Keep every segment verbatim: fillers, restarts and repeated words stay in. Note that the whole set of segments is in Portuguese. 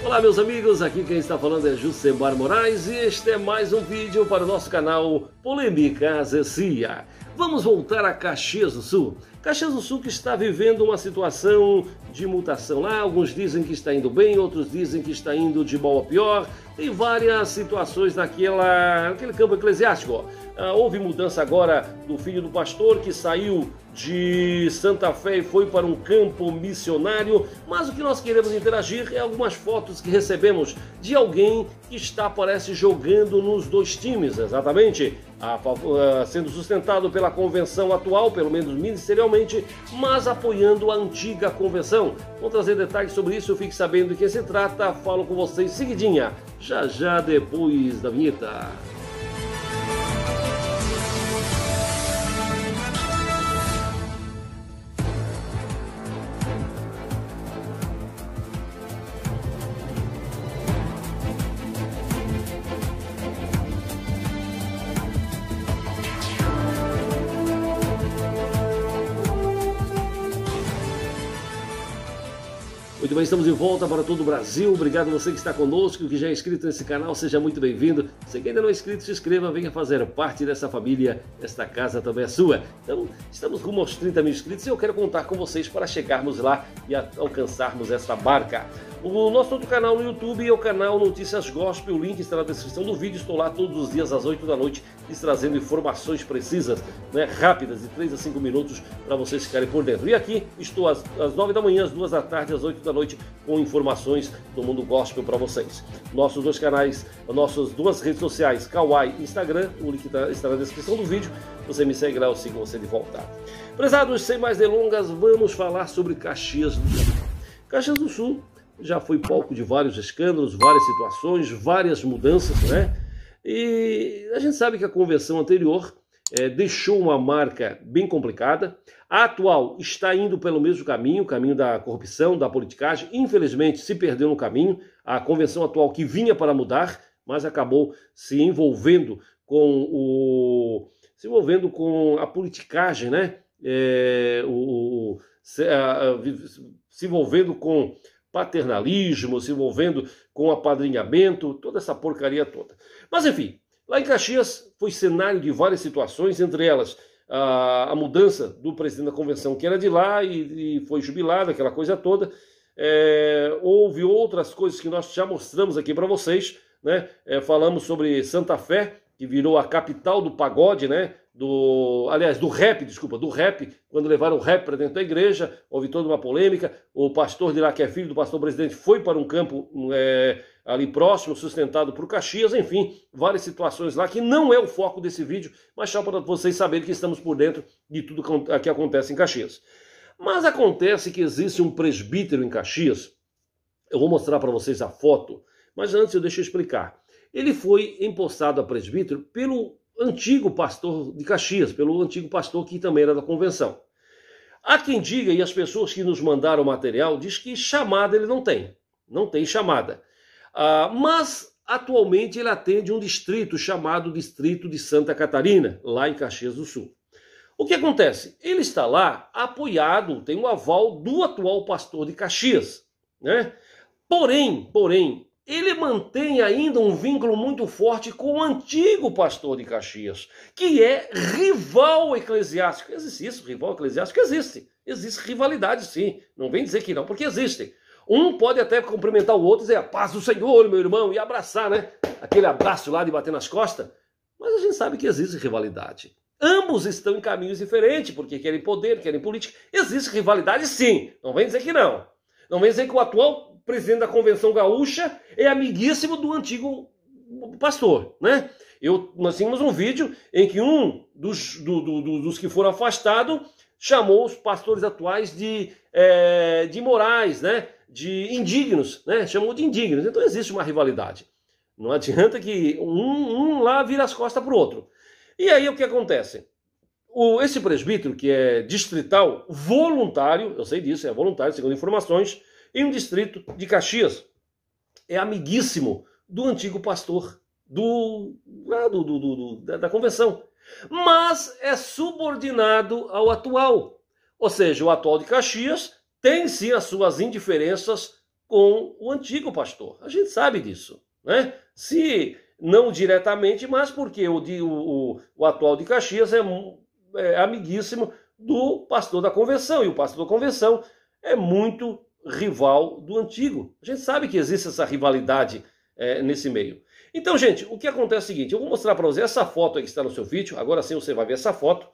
Olá meus amigos, aqui quem está falando é Jusemar Moraes e este é mais um vídeo para o nosso canal Polêmica Zecia. Vamos voltar a Caxias do Sul. Caxias do Sul que está vivendo uma situação de mutação lá, alguns dizem que está indo bem, outros dizem que está indo de mal a pior. Tem várias situações naquela, naquele campo eclesiástico. Ah, houve mudança agora do filho do pastor que saiu de Santa Fé e foi para um campo missionário, mas o que nós queremos interagir é algumas fotos que recebemos de alguém que está, parece, jogando nos dois times, exatamente, a, a, sendo sustentado pela convenção atual, pelo menos ministerialmente, mas apoiando a antiga convenção. Vou trazer detalhes sobre isso, fique sabendo de quem se trata, falo com vocês seguidinha, já já depois da vinheta. Muito bem, estamos de volta para todo o Brasil. Obrigado a você que está conosco, que já é inscrito nesse canal, seja muito bem-vindo. Você que ainda não é inscrito, se inscreva, venha fazer parte dessa família, esta casa também é sua. Então, estamos rumo aos trinta mil inscritos e eu quero contar com vocês para chegarmos lá e alcançarmos essa marca. O nosso outro canal no YouTube é o canal Notícias Gospel, o link está na descrição do vídeo, estou lá todos os dias às oito da noite, lhes trazendo informações precisas, né, rápidas, de três a cinco minutos, para vocês ficarem por dentro. E aqui estou às, às nove da manhã, às duas da tarde, às oito da noite, com informações do mundo gospel para vocês. Nossos dois canais, nossas duas redes sociais, Kawaii e Instagram, o link tá, está na descrição do vídeo, você me segue lá, eu sigo você de volta. Prezados, sem mais delongas, vamos falar sobre Caxias do Sul. Caxias do Sul já foi palco de vários escândalos, várias situações, várias mudanças, né? E a gente sabe que a convenção anterior é, deixou uma marca bem complicada. A atual está indo pelo mesmo caminho, o caminho da corrupção, da politicagem. Infelizmente se perdeu no caminho. A convenção atual que vinha para mudar, mas acabou se envolvendo com o, se envolvendo com a politicagem, né? É, o, se, a, a, se envolvendo com paternalismo, se envolvendo com apadrinhamento, toda essa porcaria toda. Mas enfim, lá em Caxias foi cenário de várias situações, entre elas a, a mudança do presidente da convenção, que era de lá e, e foi jubilado, aquela coisa toda. É, houve outras coisas que nós já mostramos aqui para vocês, né? É, falamos sobre Santa Fé, que virou a capital do pagode, né? Do, aliás, do rap, desculpa, do rap, quando levaram o rap para dentro da igreja, houve toda uma polêmica. O pastor de lá, que é filho do pastor presidente, foi para um campo é, ali próximo, sustentado por Caxias, enfim, várias situações lá, que não é o foco desse vídeo, mas só para vocês saberem que estamos por dentro de tudo que acontece em Caxias. Mas acontece que existe um presbítero em Caxias, eu vou mostrar para vocês a foto, mas antes eu deixo eu explicar. Ele foi empossado a presbítero pelo antigo pastor de Caxias, pelo antigo pastor que também era da convenção. Há quem diga, e as pessoas que nos mandaram o material, diz que chamada ele não tem, não tem chamada. Ah, mas atualmente ele atende um distrito chamado Distrito de Santa Catarina, lá em Caxias do Sul. O que acontece? Ele está lá apoiado, tem um aval do atual pastor de Caxias, né? Porém, porém, ele mantém ainda um vínculo muito forte com o antigo pastor de Caxias, que é rival eclesiástico. Existe isso, rival eclesiástico? Existe. Existe rivalidade, sim. Não vem dizer que não, porque existem. Um pode até cumprimentar o outro e dizer, a paz do Senhor, meu irmão, e abraçar, né? Aquele abraço lá de bater nas costas. Mas a gente sabe que existe rivalidade. Ambos estão em caminhos diferentes, porque querem poder, querem política. Existe rivalidade, sim. Não vem dizer que não. Não vem dizer que o atual presidente da Convenção Gaúcha é amiguíssimo do antigo pastor, né? Eu, nós tínhamos um vídeo em que um dos, do, do, dos que foram afastados chamou os pastores atuais de, é, de morais, né? De indignos, né? Chamou de indignos. Então existe uma rivalidade. Não adianta que um, um lá vira as costas para o outro. E aí o que acontece? O, esse presbítero, que é distrital, voluntário, eu sei disso, é voluntário, segundo informações, em um distrito de Caxias, é amiguíssimo do antigo pastor do, do, do, do, da, da convenção, mas é subordinado ao atual. Ou seja, o atual de Caxias tem sim as suas indiferenças com o antigo pastor. A gente sabe disso, né? Se não diretamente, mas porque o, o, o atual de Caxias é, é amiguíssimo do pastor da convenção, e o pastor da convenção é muito rival do antigo. A gente sabe que existe essa rivalidade é, nesse meio. Então, gente, o que acontece é o seguinte, eu vou mostrar para você essa foto aí que está no seu vídeo, agora sim você vai ver essa foto.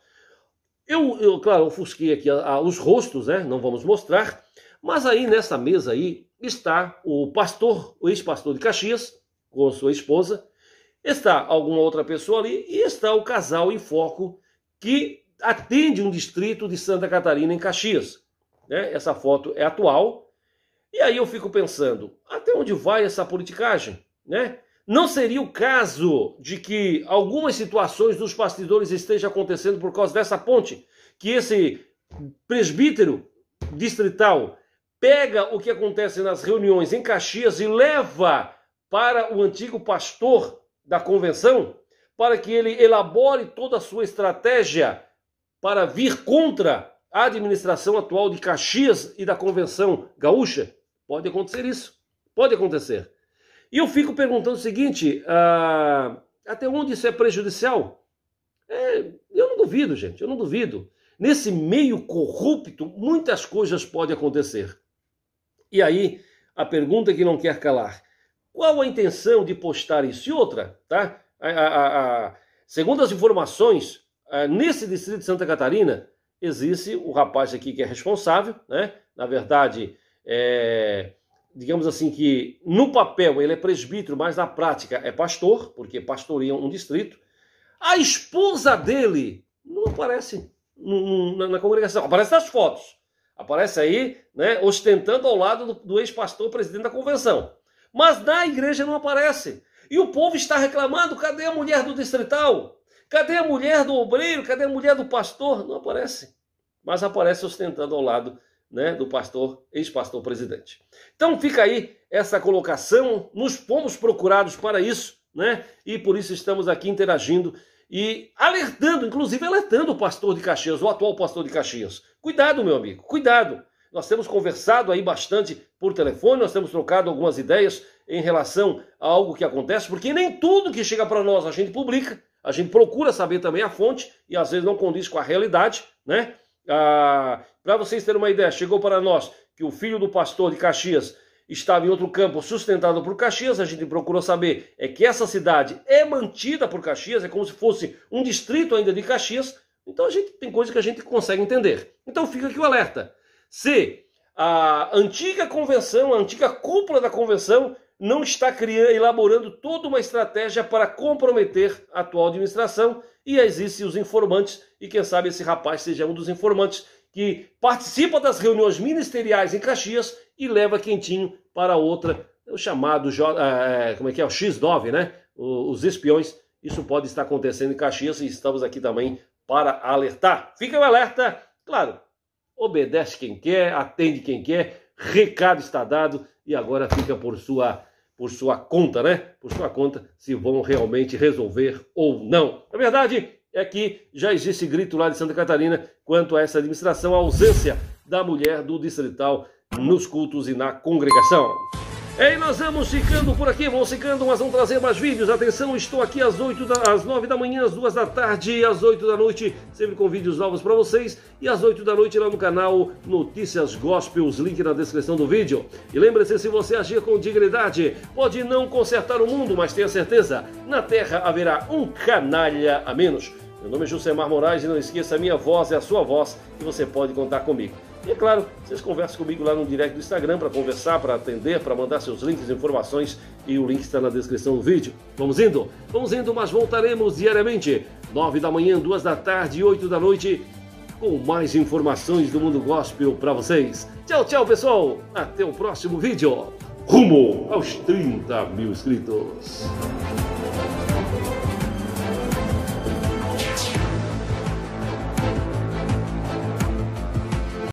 Eu, eu claro, ofusquei aqui a, a, os rostos, né? Não vamos mostrar, mas aí nessa mesa aí está o pastor, o ex-pastor de Caxias, com sua esposa, está alguma outra pessoa ali e está o casal em foco que atende um distrito de Santa Catarina em Caxias. Né? Essa foto é atual. E aí eu fico pensando, até onde vai essa politicagem? Né? Não seria o caso de que algumas situações dos bastidores estejam acontecendo por causa dessa ponte? Que esse presbítero distrital pega o que acontece nas reuniões em Caxias e leva para o antigo pastor da convenção, para que ele elabore toda a sua estratégia para vir contra a administração atual de Caxias e da convenção gaúcha? Pode acontecer isso, pode acontecer. E eu fico perguntando o seguinte, ah, até onde isso é prejudicial? É, eu não duvido, gente, eu não duvido. Nesse meio corrupto, muitas coisas podem acontecer. E aí, a pergunta que não quer calar, qual a intenção de postar isso? E outra, tá? A, a, a, segundo as informações, a, nesse distrito de Santa Catarina, existe o rapaz aqui que é responsável, né? Na verdade, é... digamos assim que no papel ele é presbítero, mas na prática é pastor, porque pastoreia um distrito. A esposa dele não aparece no, na, na congregação, aparece nas fotos. Aparece aí, né, ostentando ao lado do, do ex-pastor presidente da convenção. Mas na igreja não aparece. E o povo está reclamando, cadê a mulher do distrital? Cadê a mulher do obreiro? Cadê a mulher do pastor? Não aparece. Mas aparece ostentando ao lado, né, do pastor, ex-pastor presidente. Então fica aí essa colocação, nos fomos procurados para isso, né? E por isso estamos aqui interagindo e alertando, inclusive alertando o pastor de Caxias, o atual pastor de Caxias. Cuidado, meu amigo, cuidado. Nós temos conversado aí bastante por telefone, nós temos trocado algumas ideias em relação a algo que acontece, porque nem tudo que chega para nós a gente publica, a gente procura saber também a fonte e às vezes não condiz com a realidade, né? Ah, para vocês terem uma ideia, chegou para nós que o filho do pastor de Caxias estava em outro campo sustentado por Caxias, a gente procurou saber é que essa cidade é mantida por Caxias, é como se fosse um distrito ainda de Caxias, então a gente tem coisa que a gente consegue entender. Então fica aqui o alerta. Se a antiga convenção, a antiga cúpula da convenção não está criando, elaborando toda uma estratégia para comprometer a atual administração e existem os informantes, e quem sabe esse rapaz seja um dos informantes que participa das reuniões ministeriais em Caxias e leva quentinho para outra, o chamado, é, como é que é, o X nove, né? Os espiões. Isso pode estar acontecendo em Caxias e estamos aqui também para alertar. Fica o alerta, claro, obedece quem quer, atende quem quer, recado está dado e agora fica por sua, por sua conta, né? Por sua conta, se vão realmente resolver ou não. Na verdade, é que já existe grito lá de Santa Catarina quanto a essa administração, a ausência da mulher do distrital nos cultos e na congregação. E nós vamos ficando por aqui, vamos ficando, mas vamos trazer mais vídeos. Atenção, estou aqui às, oito da, às nove da manhã, às duas da tarde e às oito da noite, sempre com vídeos novos para vocês. E às oito da noite lá no canal Notícias Gospels, link na descrição do vídeo. E lembre-se, se você agir com dignidade, pode não consertar o mundo, mas tenha certeza, na Terra haverá um canalha a menos. Meu nome é Jusemar Moraes e não esqueça, a minha voz é a sua voz e você pode contar comigo. E é claro, vocês conversam comigo lá no direct do Instagram para conversar, para atender, para mandar seus links, informações e o link está na descrição do vídeo. Vamos indo? Vamos indo, mas voltaremos diariamente, nove da manhã, duas da tarde e oito da noite, com mais informações do mundo gospel para vocês. Tchau, tchau, pessoal! Até o próximo vídeo, rumo aos trinta mil inscritos.